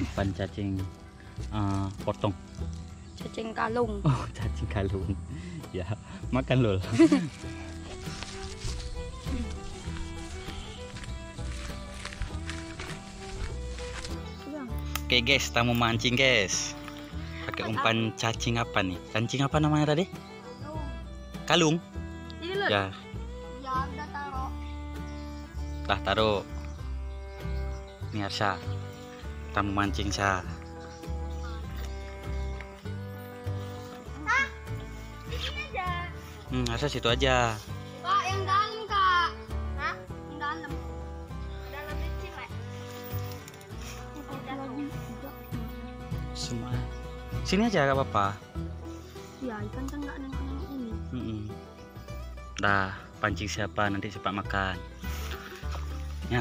umpan cacing potong. Cacing kalung. Oh, cacing kalung. Ya, makan lol. Oke guys, kita mau mancing guys. Pakai umpan cacing apa nih? Cacing apa namanya tadi? Kalung. Ya. Ya udah taruh. Lah taruh. Ini Arsha. Kita mau mancing Sha. Arsha situ aja. Kak, yang dalam kak. Hah? Yang dalam. Dalam kecil ya. Semua. Sini aja gak apa-apa. Ya ikan kan nggak nengok ini. Dah, pancing siapa nanti cepat makan. Ya.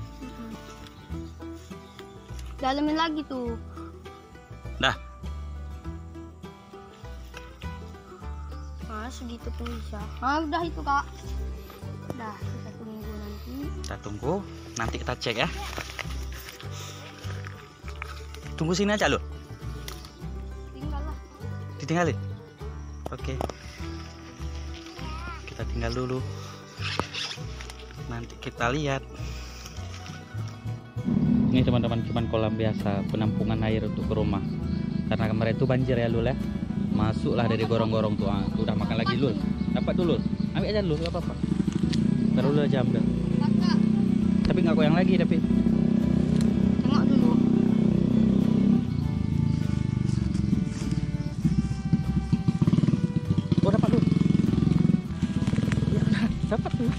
Dalamin lagi tuh. Dah. Nah, segitu pun bisa. Ah, udah itu kak. Dah, kita tunggu nanti. Kita tunggu, nanti kita cek ya. Tunggu sini aja loh. Tinggal lah. Ditinggalin. Oke. Kita tinggal dulu. Nanti kita lihat. Ini teman-teman cuman kolam biasa, penampungan air untuk ke rumah. Karena kemarin itu banjir ya Lul ya. Masuklah dari gorong-gorong tuh. Tuh udah makan lagi Lul. Dapat dulu. Ambil aja Lul, enggak apa-apa. Taruh dulu aja ambil. Tapi nggak goyang lagi tapi. Tengok dulu. Oh dapat Lul. Ya, dapat tuh.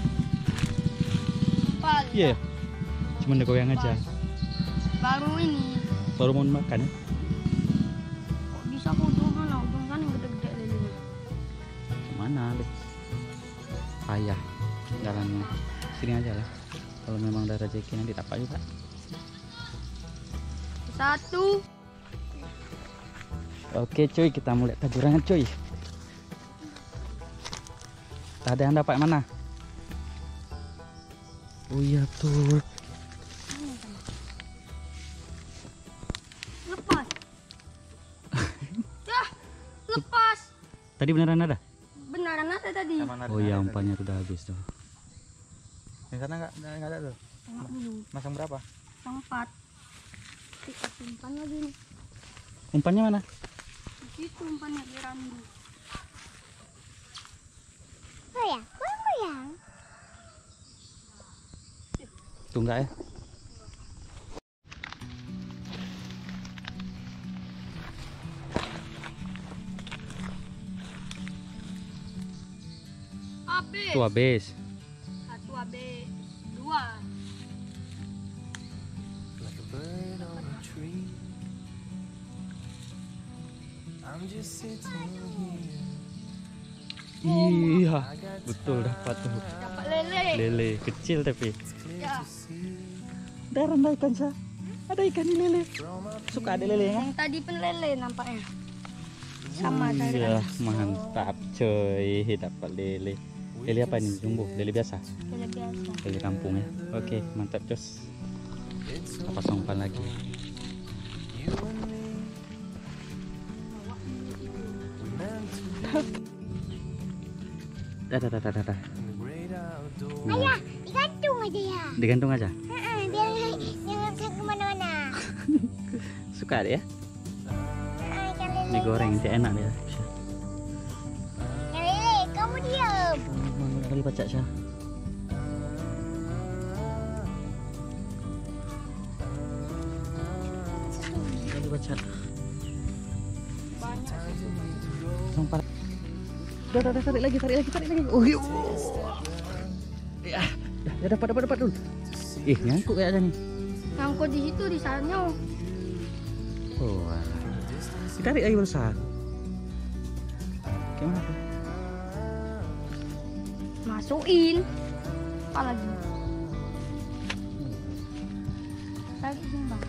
Iya. Cuman udah goyang aja. Baru ini. Baru mau makan ya. Kok bisa kok ujung sana yang gede-gede lelenya. Kemana deh? Payah jalannya. Sini aja lah. Kalau memang ada rezeki nanti dapat juga. Satu. Oke cuy, kita mulai tajurannya cuy. Ada yang dapat mana? Oh iya tuh. Lepas. Ya, lepas. Tadi beneran ada? Beneran ada tadi. Oh iya, umpannya udah habis tuh. Yang sana nggak ada tuh. Tengok dulu. Masang berapa? 4. Kita simpan lagi nih. Umpannya mana? Di situ umpannya di randu. Goyang. Tuh enggak ya? Habis. Tuh habis. 1 habis. 2. Like a bird on a tree. I'm just sitting here. Iya, betul dapat tuh. Dapat lele. Lele kecil tapi. Ya. Ada rendah ikan Sha. Ada ikan di lele. Suka ada lele ya? Yang tadi pun lele nampaknya. Sama tadi. Iya, mantap coy, dapat lele. Lele apa ini? Jumbo, lele biasa. Lele biasa. Lele kampung ya. Oke, mantap Jos. Kita pasang umpan lagi. Dah. Ayah, digantung aja ya. Digantung aja. Biar jangan kemana-mana. Suka deh ya? Ikan lele. Digoreng nanti enak dia. Ikan lele, kamu diam. Mana kali baca Syah? Kali baca. Banyak. Udah, tarik lagi. Oh, ya, dapat dulu. Nyangkut kayaknya nih. Ngangkut di situ di sana. Oh, alah. Ditarik lagi besar. Gimana tuh? Masukin. Apa lagi? Tarik bang.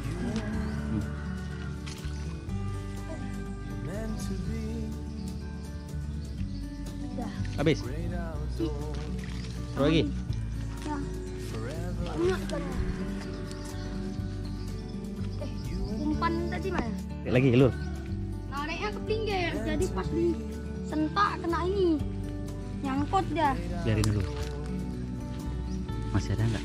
Udah. Habis. Taruh lagi. Ya. Banyak kan. Umpan tadi mana? Lagi Lul. Nariknya ke pinggir, jadi pas di sentak kena ini. Nyangkut dah. Biarin dulu. Masih ada nggak?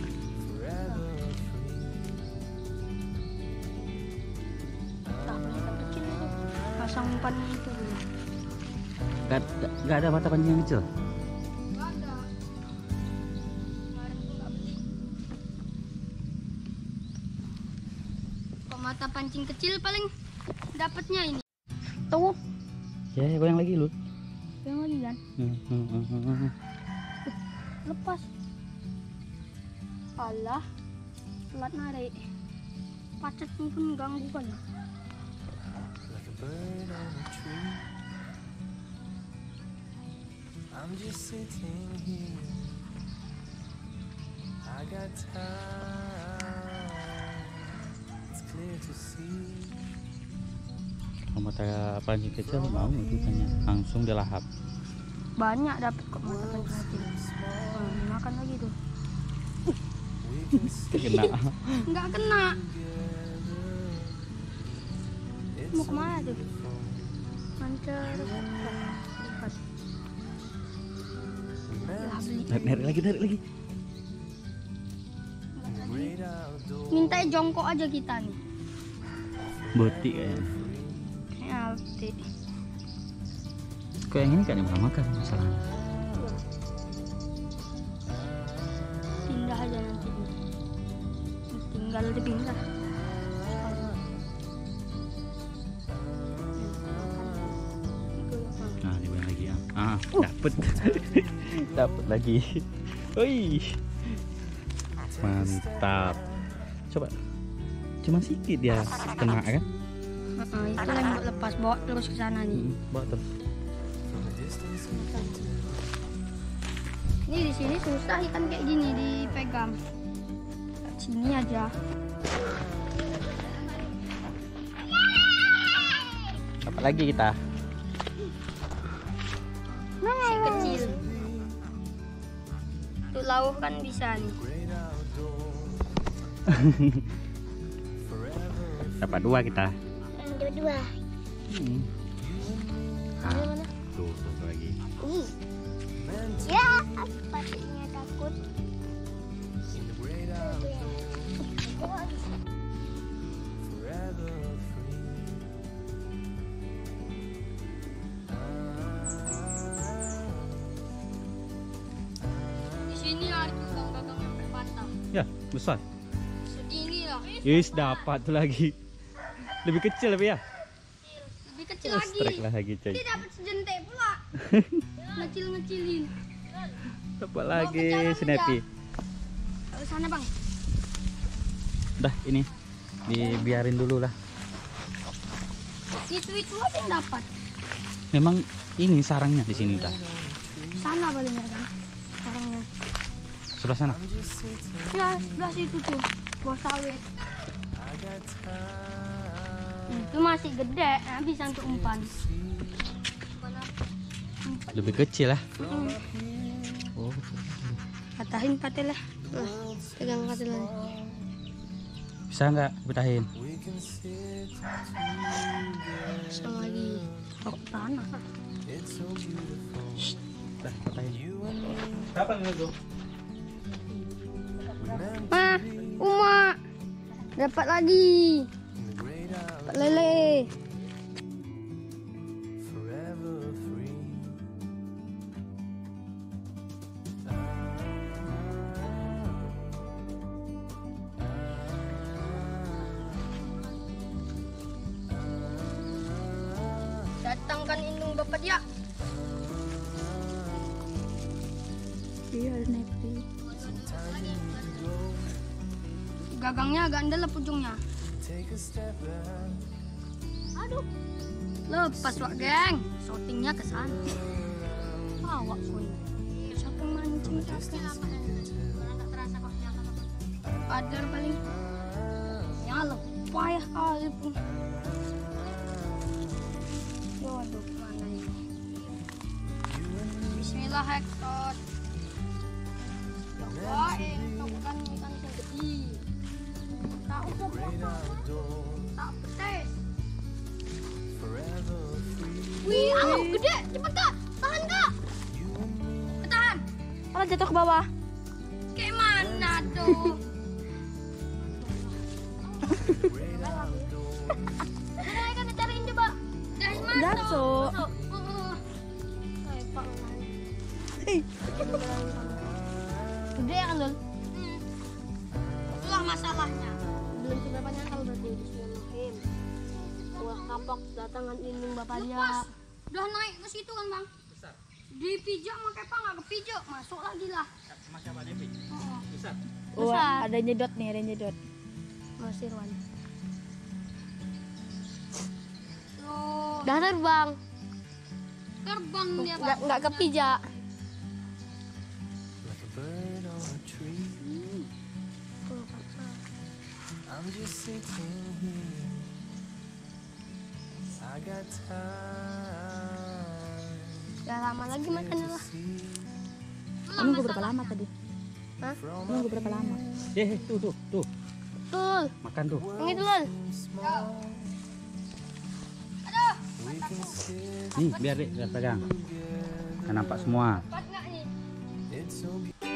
Tapi ikan kecil itu. Pasang umpannya itu dulu. Nggak ada mata pancing yang kecil. Nggak ada. Kemarin tuh nggak beli. Kok mata pancing kecil paling dapatnya ini. Tuh, Ya, goyang lagi Lul. yang lagi kan. Lepas. Alah, telat narik. Pacetnya pun ganggu kan. like a bird on a tree. I'm just sitting here. I got time. It's clear to see. Kalau mata pancing kecil mau ikannya langsung dilahap. Banyak dapat kok mata pancing kecil. Makan lagi tuh. Kena. Nggak kena. Mau kemana tuh? Mancar. Lipat. Lah beli. Narik lagi. Great outdoors. Minta jongkok aja kita nih. Botik kayaknya. Kayak alti. Kok yang ini kan yang pernah makan masalahnya. Pindah aja nanti. Tinggal dipindah. Nah, digoyang lagi ya. Dapet. Dapet lagi. Wih. Mantap. Coba. Cuma sedikit dia kena kan? Itu yang buat lepas, bawa terus ke sana nih. Bawa terus. Ini di sini susah ikan kayak gini dipegang. Sini aja. Apa lagi kita? Si kecil. Untuk lauh kan bisa nih. Dapat 2 kita. Dua-dua. Nah, tuh lagi. Ya, pastinya takut. Forever free. Di sini ada gagang yang berbatang. Ya, besar. Segini lah. Yes, dapat tuh lagi. Lebih kecil lebih ya? Lebih kecil lagi. Strike lagi coy. Dia dapat sejentek pula. Ngecil-ngecilin. Dapat lagi jalan snappy. Ke sana bang. Dah ini dibiarin dulu lah. Itu aja yang dapat. Memang ini sarangnya di sini dah. Sana palingnya kan. Sarangnya. Sebelah sana. Ya sebelah situ tuh. Buah sawit. Itu masih gede, nah bisa untuk umpan. Lebih kecil lah. Oh. Patahin patel lah. Pegang patel lagi. Bisa nggak petahin? Sama lagi. Tok tanah. Dah petahin. Kapan nggak Ma, Uma. Dapat lagi. Dapat lele. Forever free. Datangkan indung bapak dia. Iya, snappy. Gagangnya agak dalam ujungnya. Take a step back. Aduh. Lepas wak geng. Shootingnya ke sana. Awak kuy. Siapa yang mancing? Padar paling. Ya payah kali pun. Waduh, mana ini? Bismillah Hector. Ya wah, itu bukan ikan segede. Tak upuk, tak pedes. forever free. Wih, anu gede, cepet kak, tahan kak. Tahan. Malah jatuh ke bawah. Kayak mana tuh? Mana kan cariin coba. Dari mana? Jatuh. Gede ya kan Lul? Itulah masalahnya. Belum seberapa nyakal berarti Bismillahirrahmanirrahim. Wah kapok datangan lindung bapak dia. Lepas. Udah naik ke situ kan bang? Besar. Dipijak pakai apa nggak kepijak? Masuk lagi lah. Masih apa Devi? Oh, Besar. Wah, ada nyedot nih, ada nyedot. Mas Irwan. loh, Udah terbang. terbang dia bang. Nggak kepijak. Like a bird on a tree. I'm just sitting here. I got time Udah lama lagi makannya lah. Nunggu berapa lama tadi? Hah? Nunggu berapa lama? Tuh. Betul. Makan tuh. Yang itu Lul. small. We can sit Nih, biar pegang. Kan nampak semua. Dapat nggak nih? it's so beautiful.